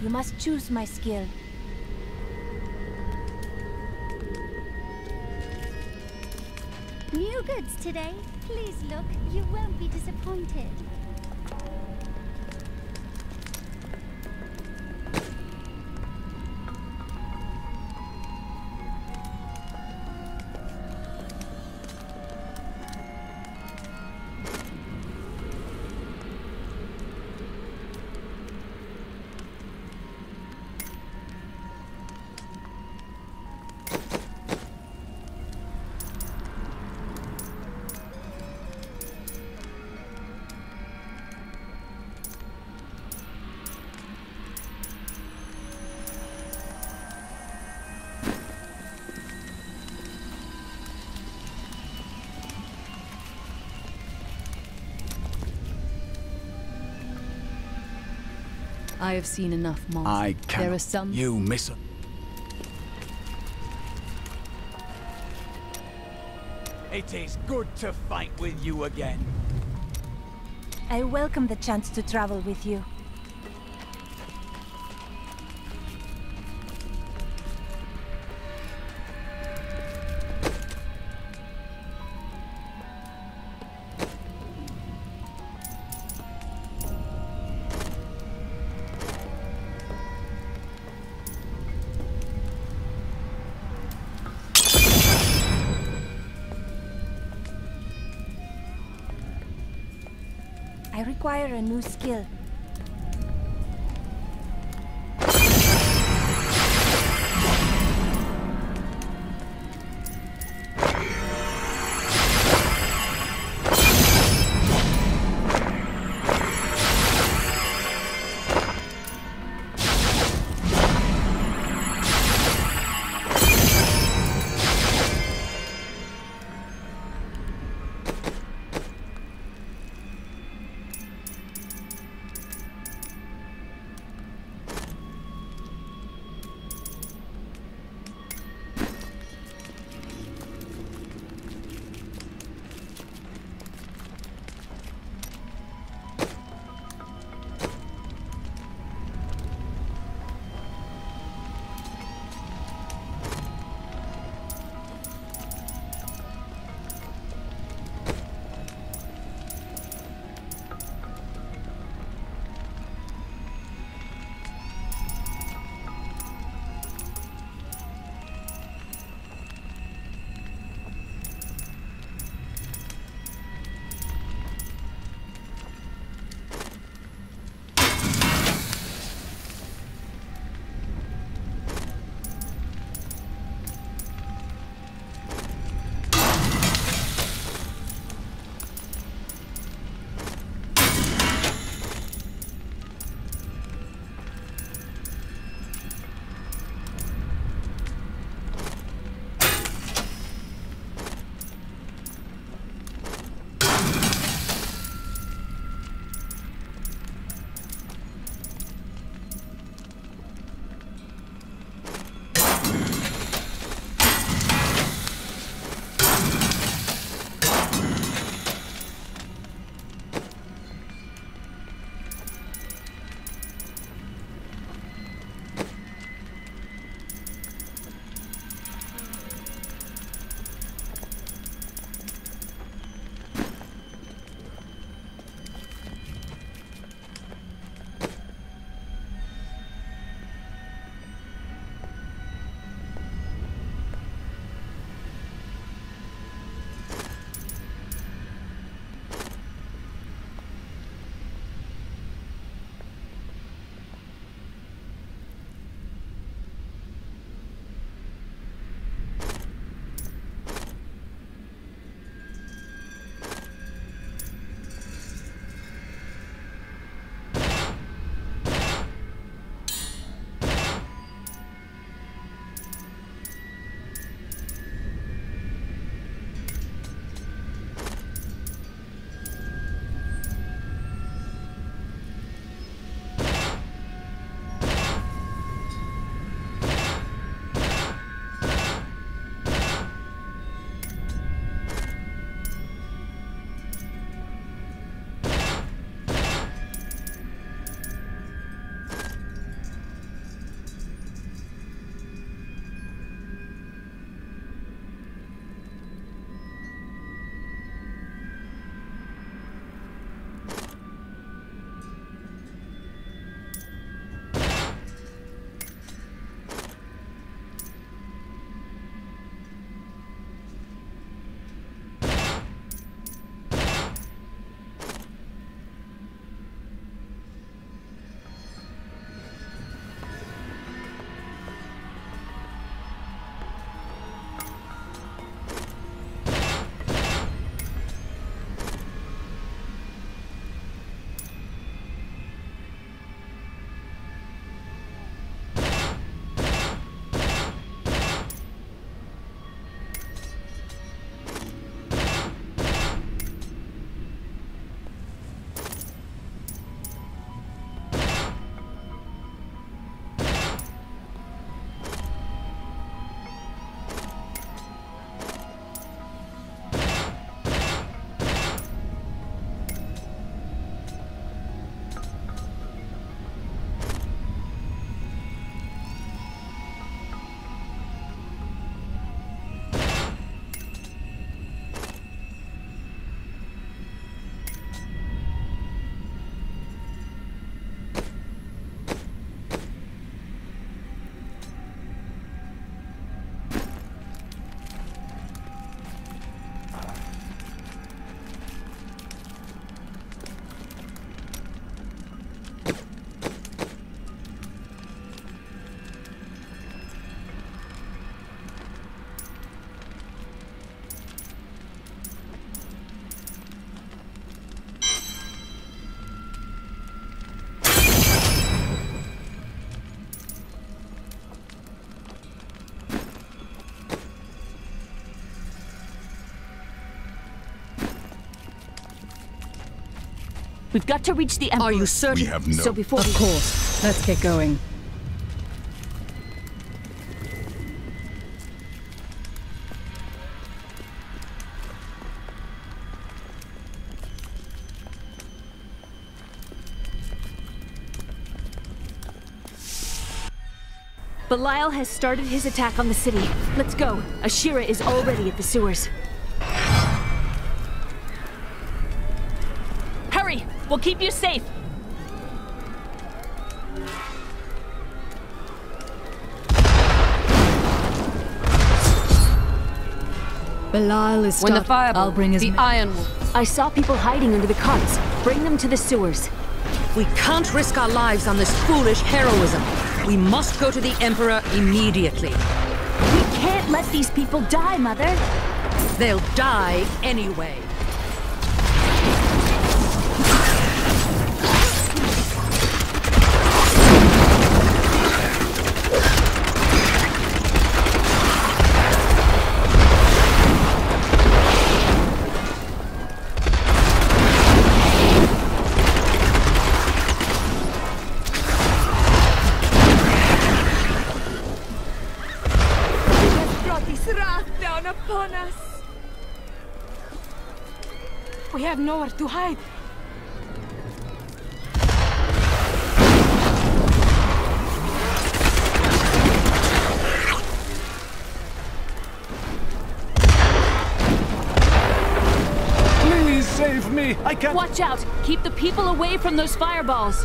You must choose my skill. New goods today. Please look, you won't be disappointed. I have seen enough monsters. I cannot. There are some. You miss. It is good to fight with you again. I welcome the chance to travel with you. I require a new skill. We've got to reach the Emperor. Are you certain? We have no... So before Of course. Let's get going. Belial has started his attack on the city. Let's go. Ashira is already at the sewers. Hurry! We'll keep you safe! Belial is When the fireball, I'll bring his the Iron Wolf. I saw people hiding under the carts. Bring them to the sewers. We can't risk our lives on this foolish heroism. We must go to the Emperor immediately. We can't let these people die, Mother! They'll die anyway. We have nowhere to hide. Please save me! I can't... Watch out! Keep the people away from those fireballs!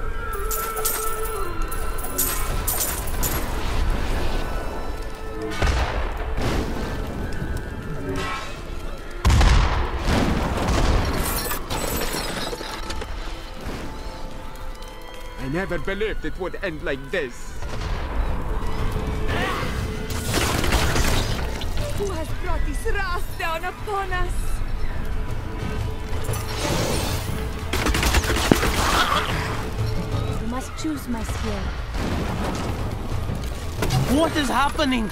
I never believed it would end like this. Who has brought this wrath down upon us? You must choose my skill. What is happening?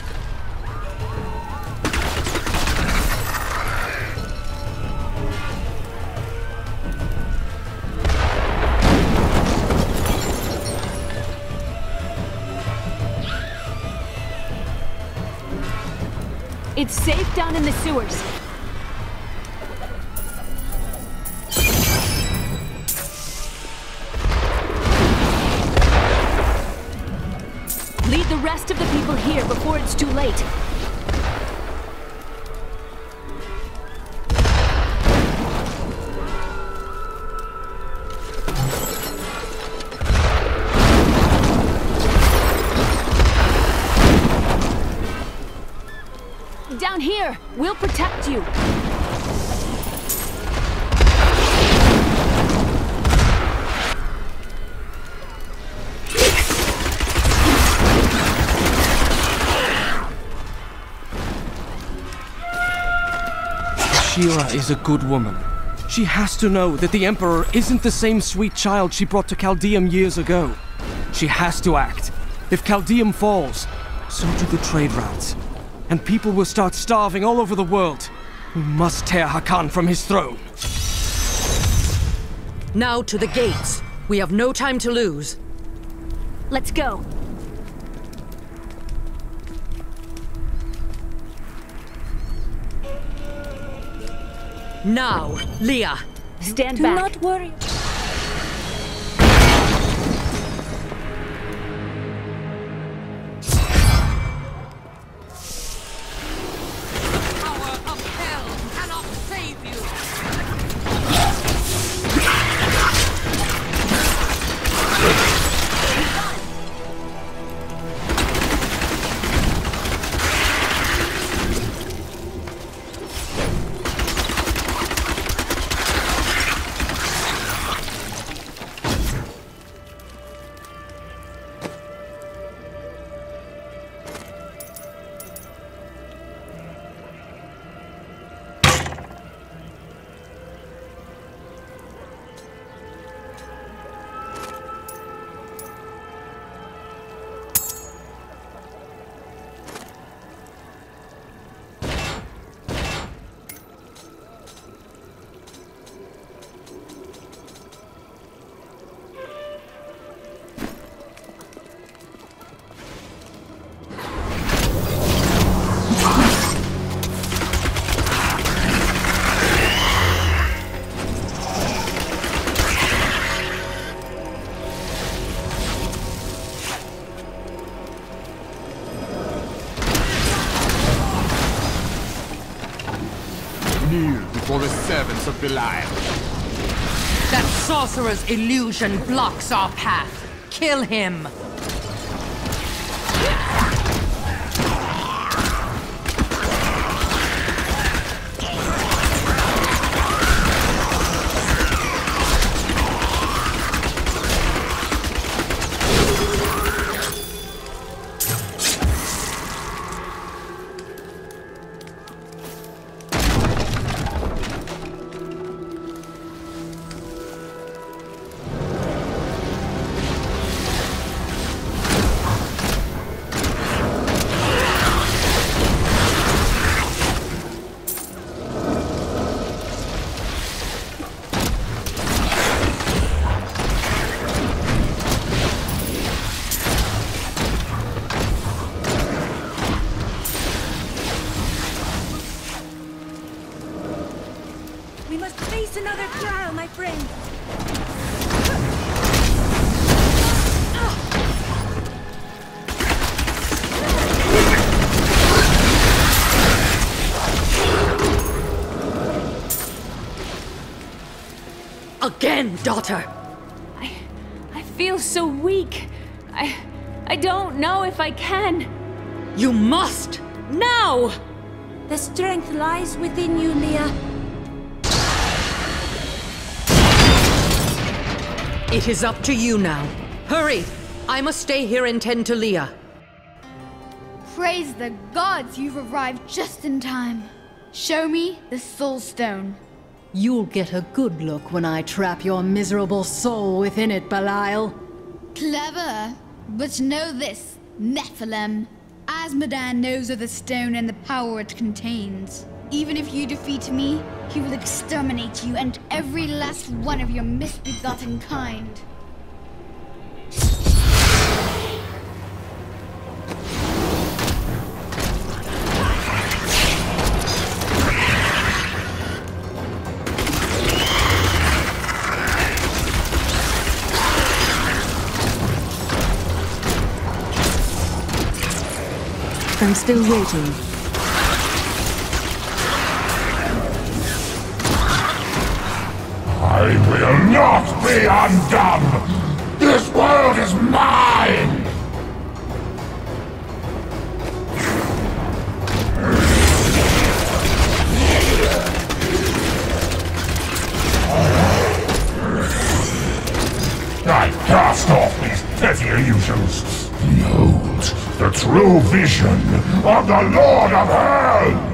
It's safe down in the sewers. Lead the rest of the people here before it's too late. Down here! We'll protect you! Ashira is a good woman. She has to know that the Emperor isn't the same sweet child she brought to Caldeum years ago. She has to act. If Caldeum falls, so do the trade routes. And people will start starving all over the world. We must tear Hakan from his throne. Now to the gates. We have no time to lose. Let's go. Now, Leah. Stand Do back. not worry. servants of Belial. That sorcerer's illusion blocks our path. Kill him! We must face another trial, my friend. Again, daughter! I feel so weak. I don't know if I can. You must! Now! The strength lies within you, Leah. It is up to you now. Hurry! I must stay here and tend to Leah. Praise the gods you've arrived just in time. Show me the Soul Stone. You'll get a good look when I trap your miserable soul within it, Belial. Clever. But know this, Nephilim. Azmodan knows of the stone and the power it contains. Even if you defeat me, he will exterminate you and every last one of your misbegotten kind. I'm still waiting. I will not be undone! This world is mine! I cast off these petty illusions. Behold, the true vision of the Lord of Hell!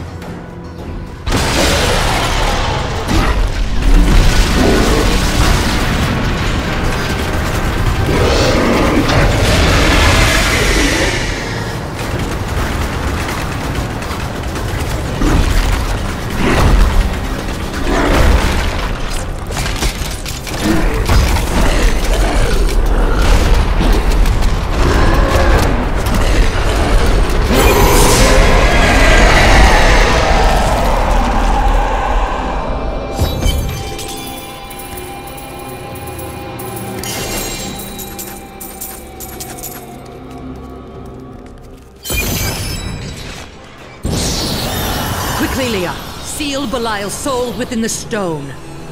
Quickly, Leah! Seal Belial's soul within the stone.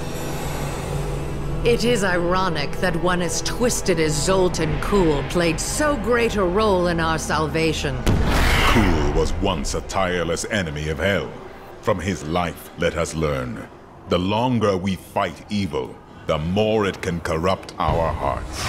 It is ironic that one as twisted as Zoltan Kulle played so great a role in our salvation. Kulle was once a tireless enemy of Hell. From his life, let us learn. The longer we fight evil, the more it can corrupt our hearts.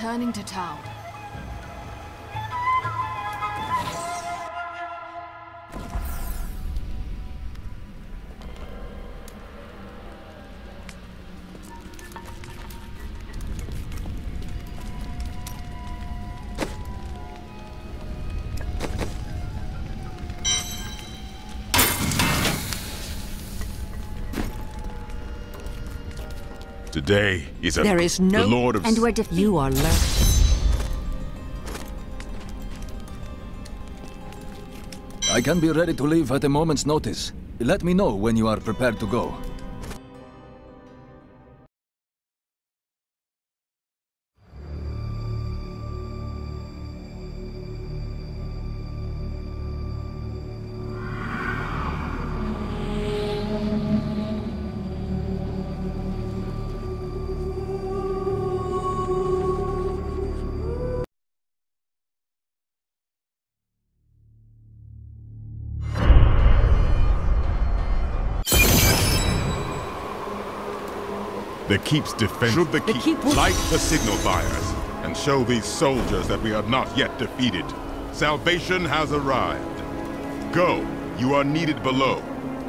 returning to town. Today is There is no... the Lord of... And we're defeated. You are left. I can be ready to leave at a moment's notice. Let me know when you are prepared to go. The keep's defense. Should the keep light the signal fires and show these soldiers that we are not yet defeated. Salvation has arrived. Go, you are needed below.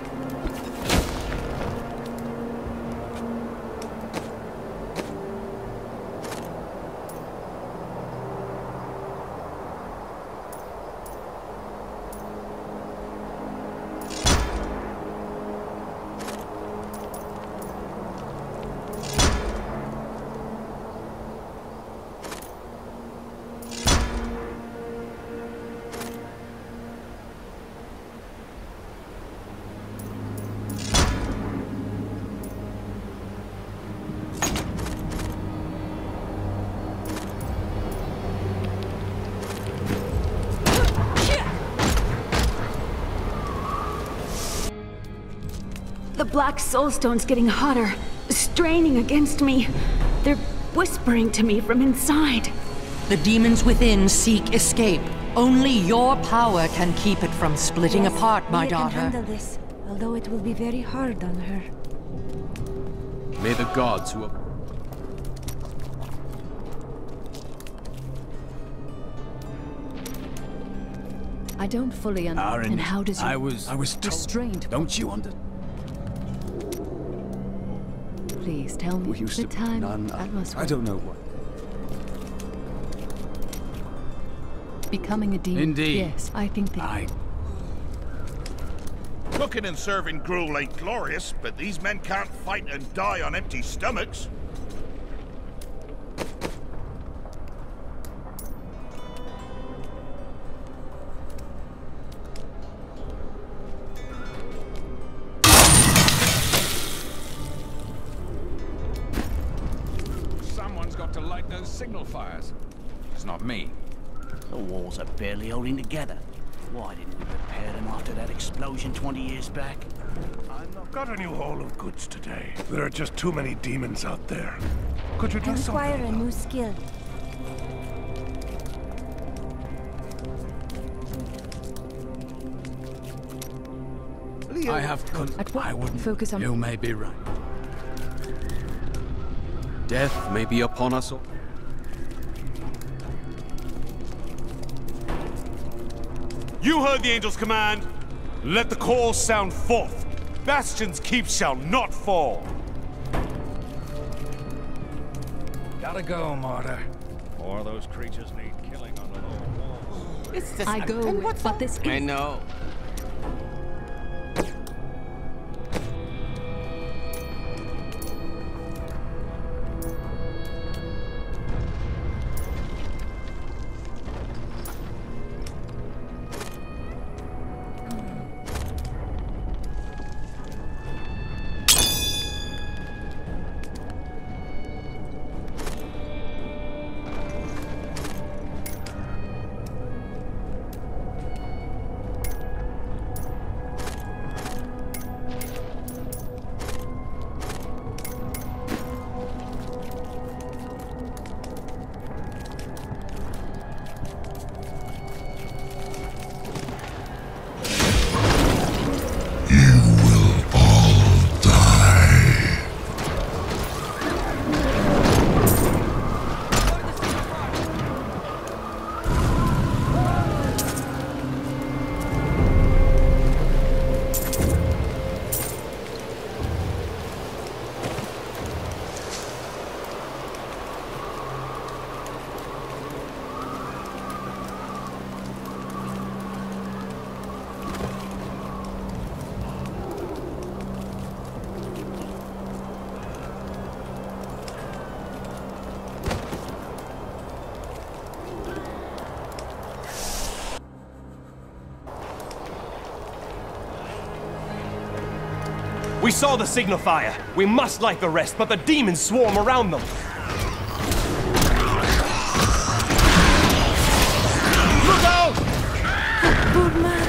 The black soulstone's getting hotter, straining against me. They're whispering to me from inside. The demons within seek escape. Only your power can keep it from splitting apart, my daughter. Can handle this, although it will be very hard on her. May the gods who... I don't fully understand. And how does I was restrained? Don't you understand? Please tell me the time that must I don't know what. Becoming a demon. Indeed. Yes, I think that. Cooking and serving gruel ain't glorious, but these men can't fight and die on empty stomachs. To light those signal fires. It's not me. The walls are barely holding together. Why didn't we repair them after that explosion 20 years back? I've not got a new haul of goods today. There are just too many demons out there. Could you do something? Acquire a new skill. I have... I wouldn't... Focus on... You may be right. Death may be upon us all. You heard the angel's command. Let the call sound forth. Bastion's keep shall not fall. Gotta go, martyr. More of those creatures need killing on the lower walls. I go, but this is... I know. We saw the signal fire. We must light the rest, but the demons swarm around them. Look out! Good man.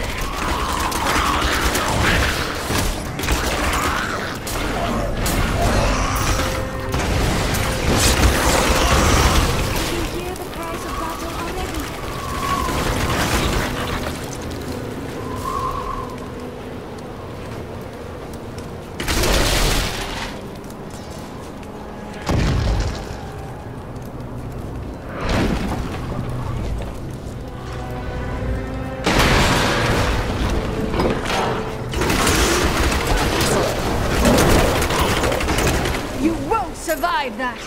Survive that!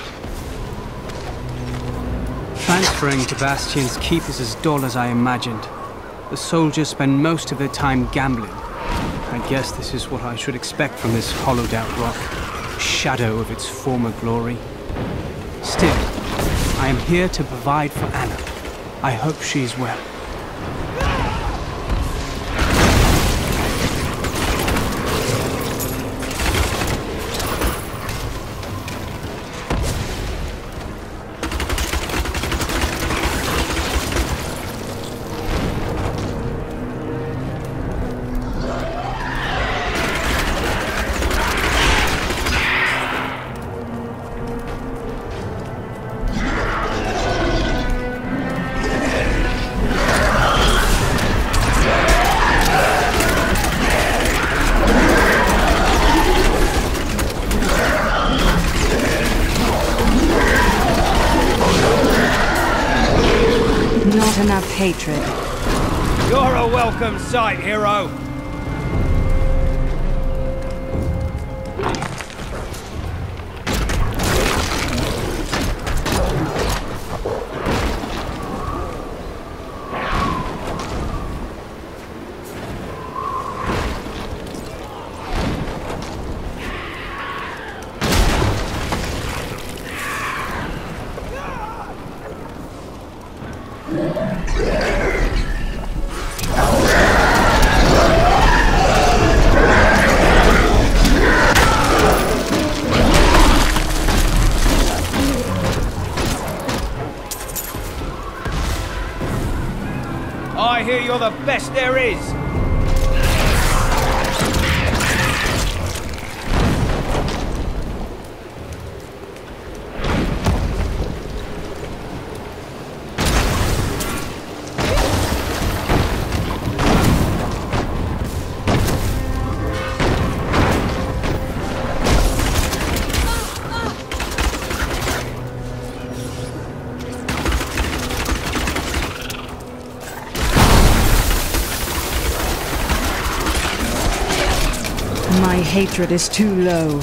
Transferring to Bastion's keep is as dull as I imagined. The soldiers spend most of their time gambling. I guess this is what I should expect from this hollowed-out rock. Shadow of its former glory. Still, I am here to provide for Anna. I hope she's well. Not enough hatred. You're a welcome sight, hero. I hear you're the best there is. My hatred is too low.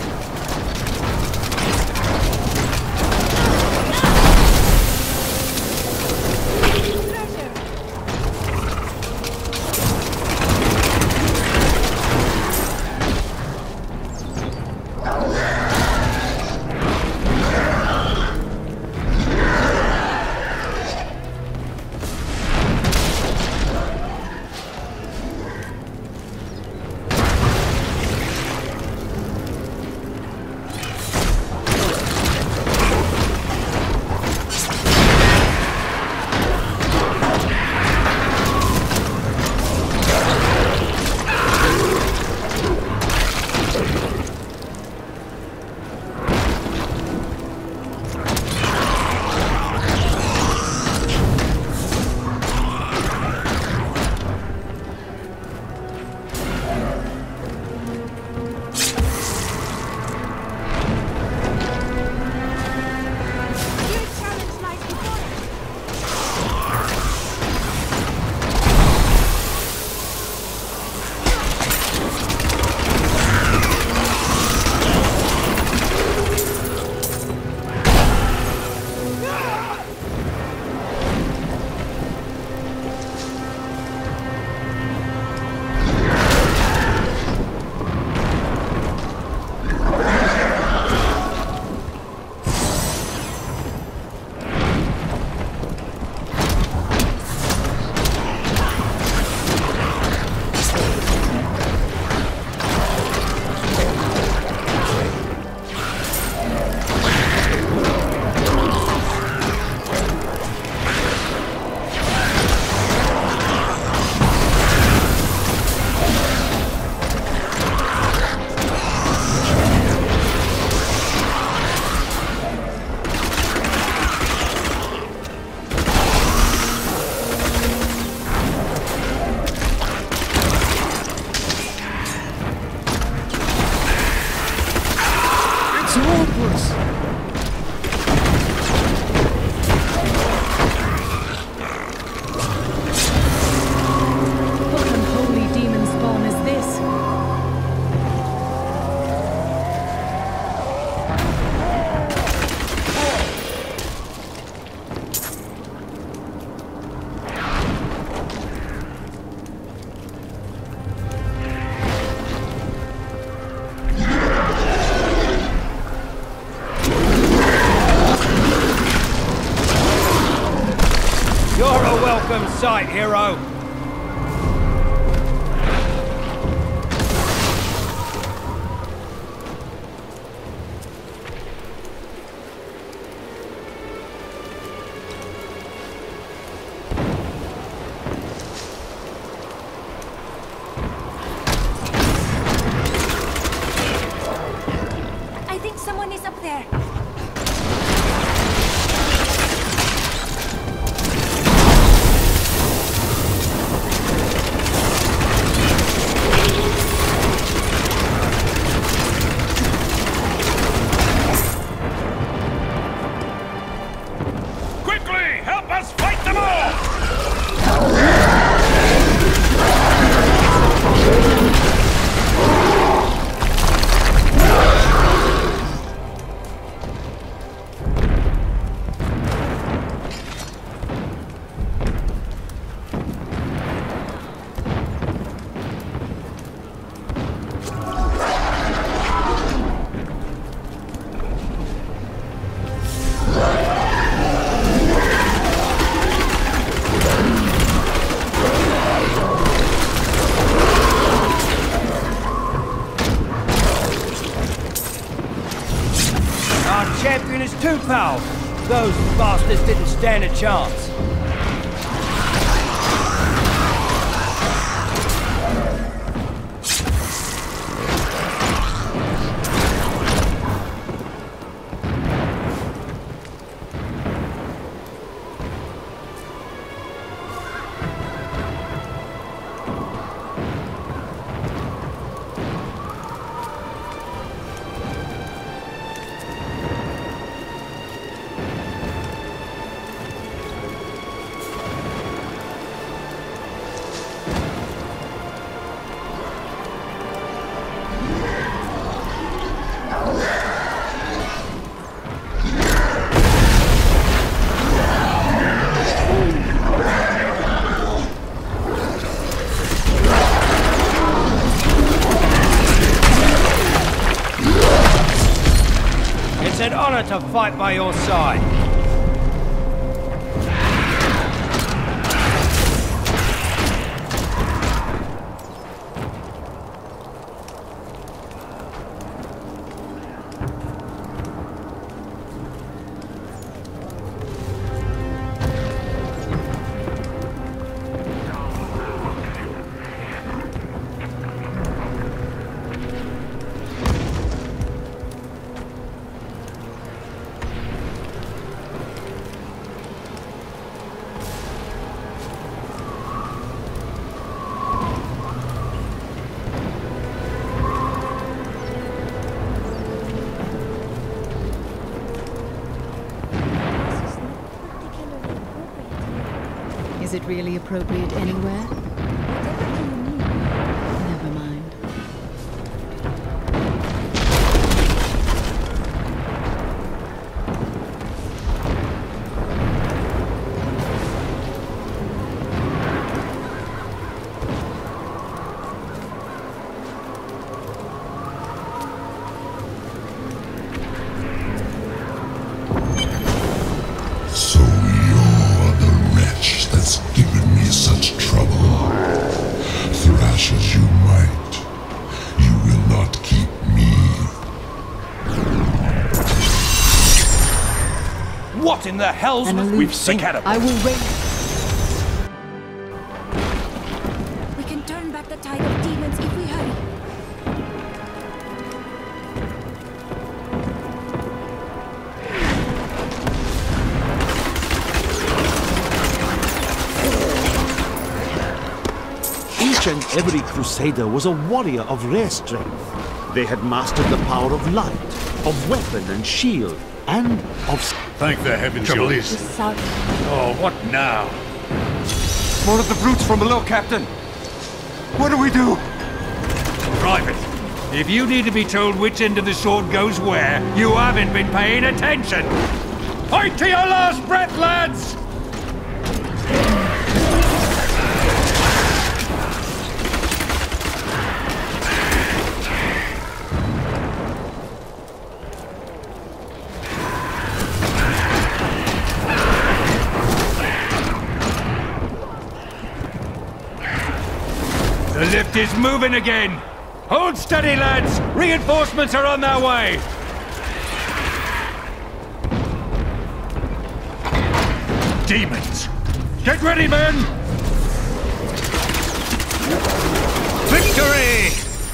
sight, hero! I think someone is up there. Quickly, help us fight them all! Our champion is too powerful. Those bastards didn't stand a chance. It's an honor to fight by your side. Is it really appropriate anywhere? Never mind. So you're the wretch that's given me such trouble. Thrash as you might, you will not keep me. What in the hell's We've seen I will raise. We can turn back the tide of demons if we hurry. Each and every crusader was a warrior of rare strength. They had mastered the power of light, of weapon and shield, and of... Thank the heavens you're listening. Oh, what now? More of the brutes from below, Captain. What do we do? Private, if you need to be told which end of the sword goes where, you haven't been paying attention. Fight to your last breath, lads! The lift is moving again! Hold steady, lads! Reinforcements are on their way! Demons! Get ready, men! Victory!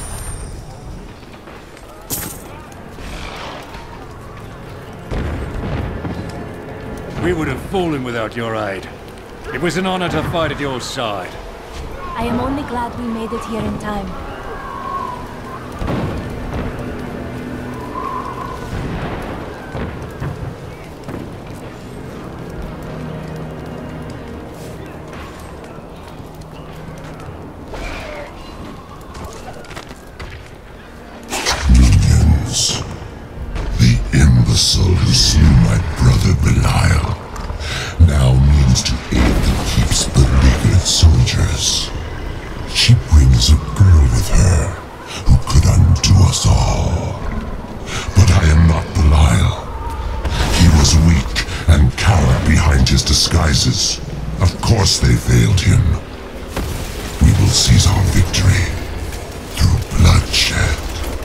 We would have fallen without your aid. It was an honor to fight at your side. I am only glad we made it here in time. Minions. The imbecile who slew my brother Belial now means to aid the keep's beleaguered soldiers. She brings a girl with her who could undo us all. But I am not Belial. He was weak and cowered behind his disguises. Of course they failed him. We will seize our victory through bloodshed.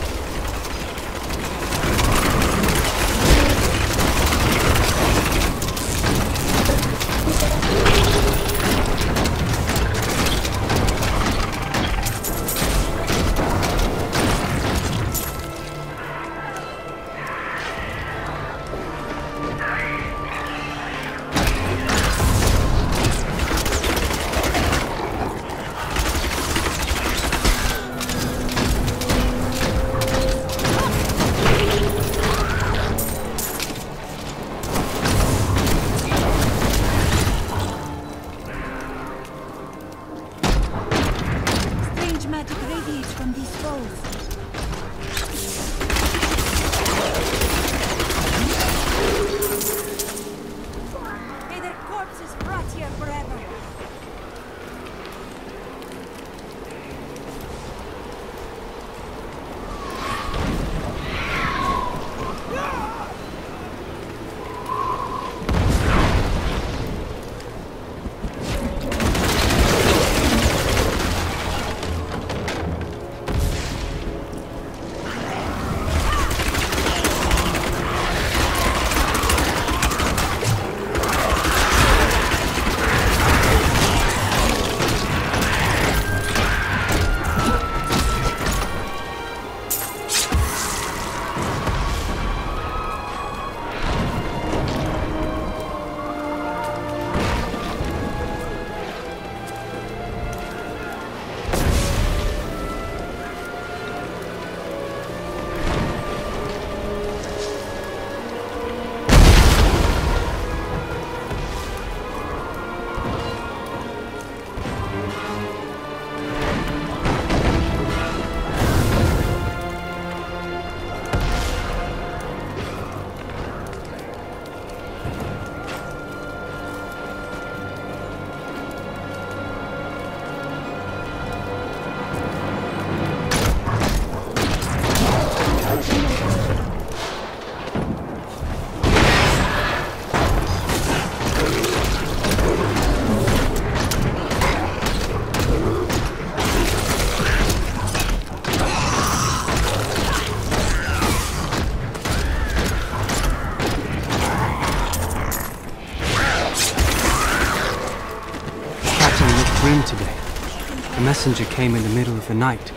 Today. The messenger came in the middle of the night.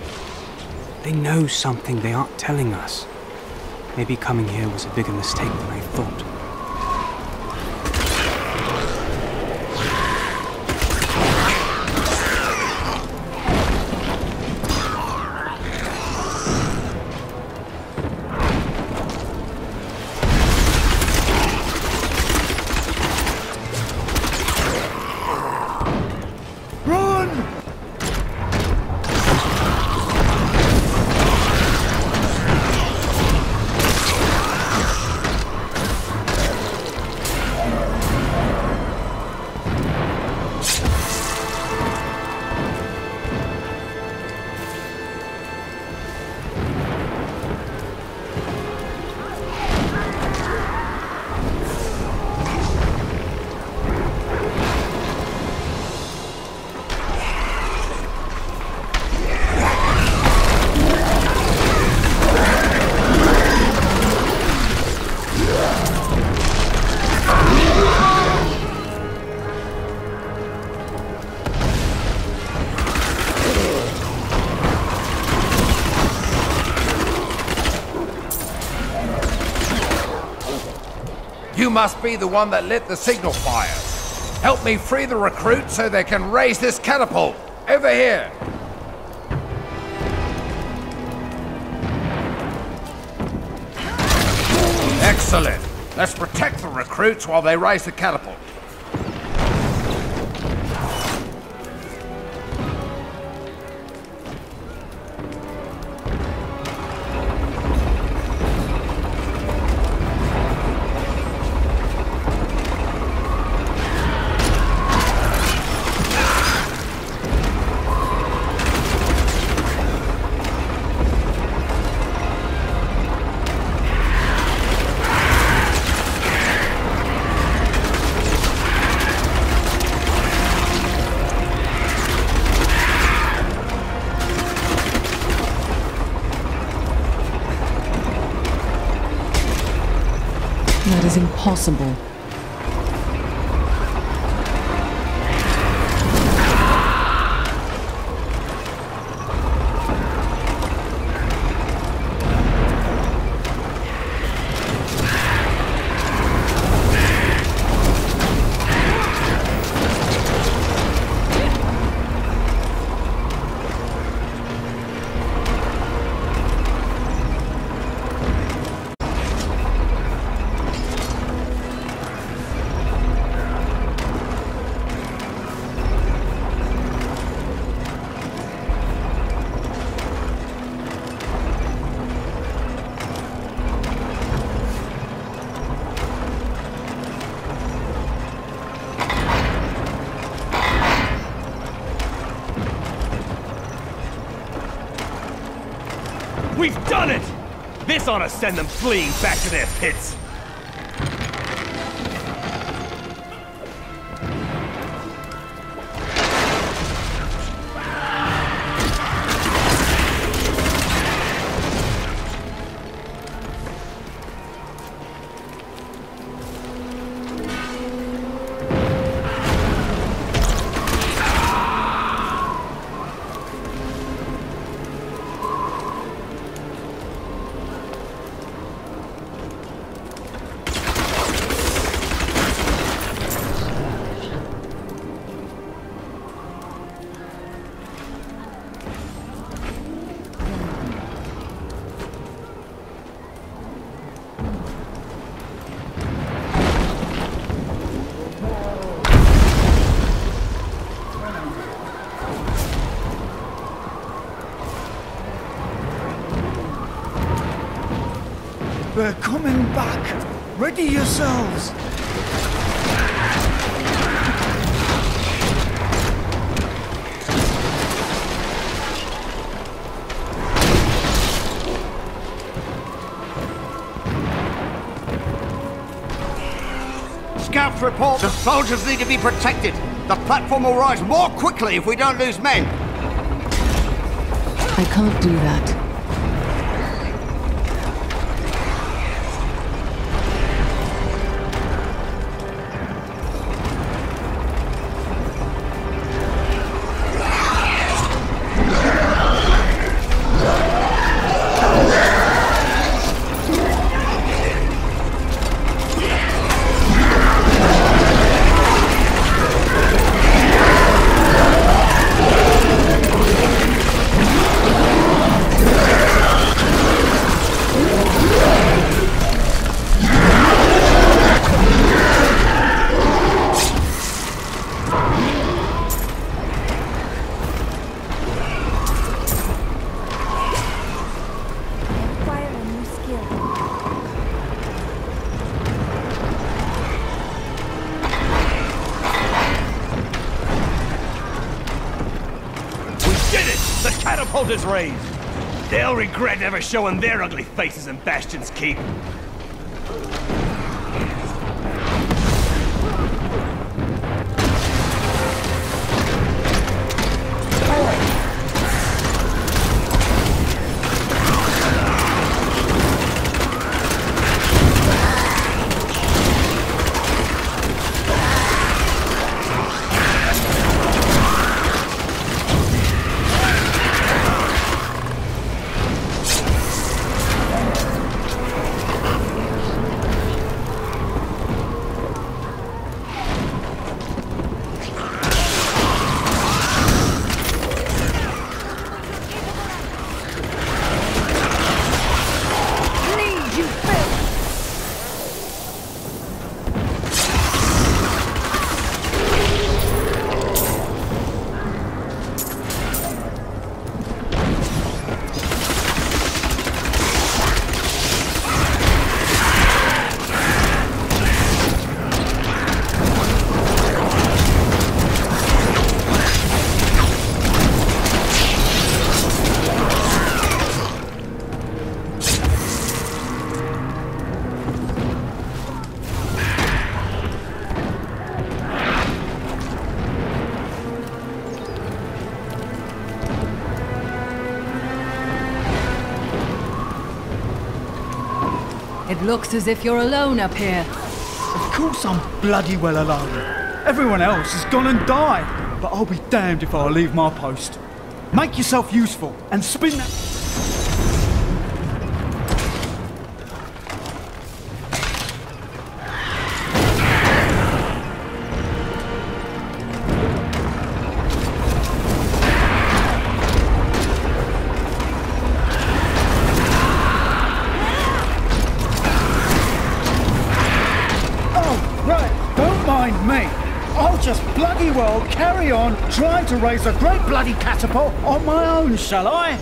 They know something they aren't telling us. Maybe coming here was a bigger mistake than I thought. You must be the one that lit the signal fires. Help me free the recruits so they can raise this catapult. Over here. Excellent. Let's protect the recruits while they raise the catapult. That is impossible. We've done it! This ought to send them fleeing back to their pits. We're coming back! Ready yourselves! Scouts report the soldiers need to be protected. The platform will rise more quickly if we don't lose men. I can't do that. Catapult is raised. They'll regret never showing their ugly faces in Bastion's Keep. It looks as if you're alone up here. Of course I'm bloody well alone. Everyone else has gone and died. But I'll be damned if I leave my post. Make yourself useful and spin that... Just bloody well carry on trying to raise a great bloody catapult on my own, shall I?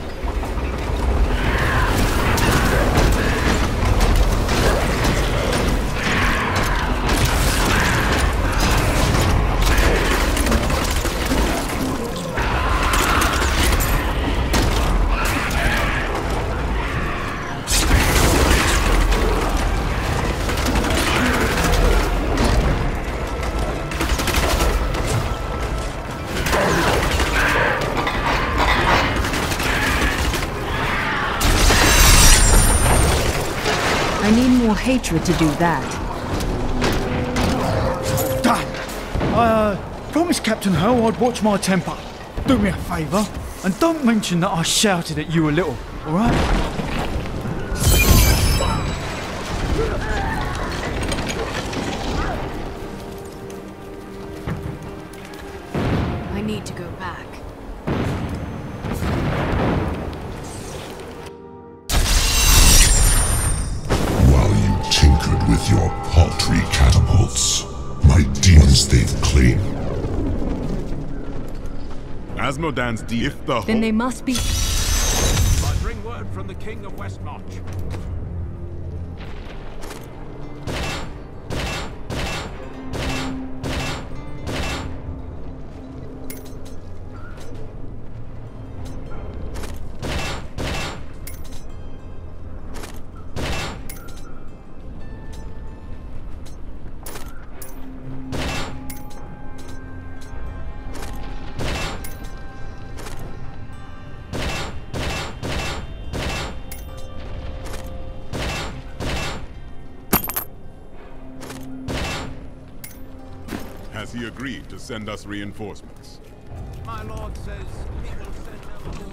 I need more hatred to do that. Done! I promised Captain Hell I'd watch my temper. Do me a favour, and don't mention that I shouted at you a little, alright? I need to go back. With your paltry catapults, my demons they've claimed. Asmodan's if the Then they must be... I bring word from the King of Westmarch. Has he agreed to send us reinforcements? My lord says he will send them.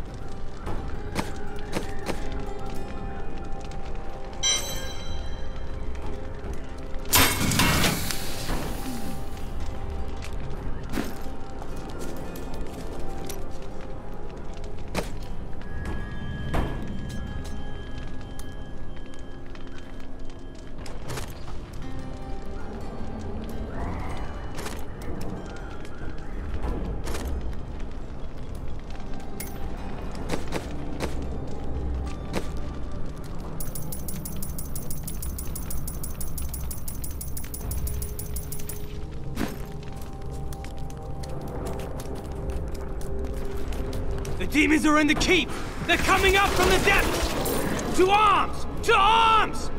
The demons are in the keep! They're coming up from the depths! To arms! To arms!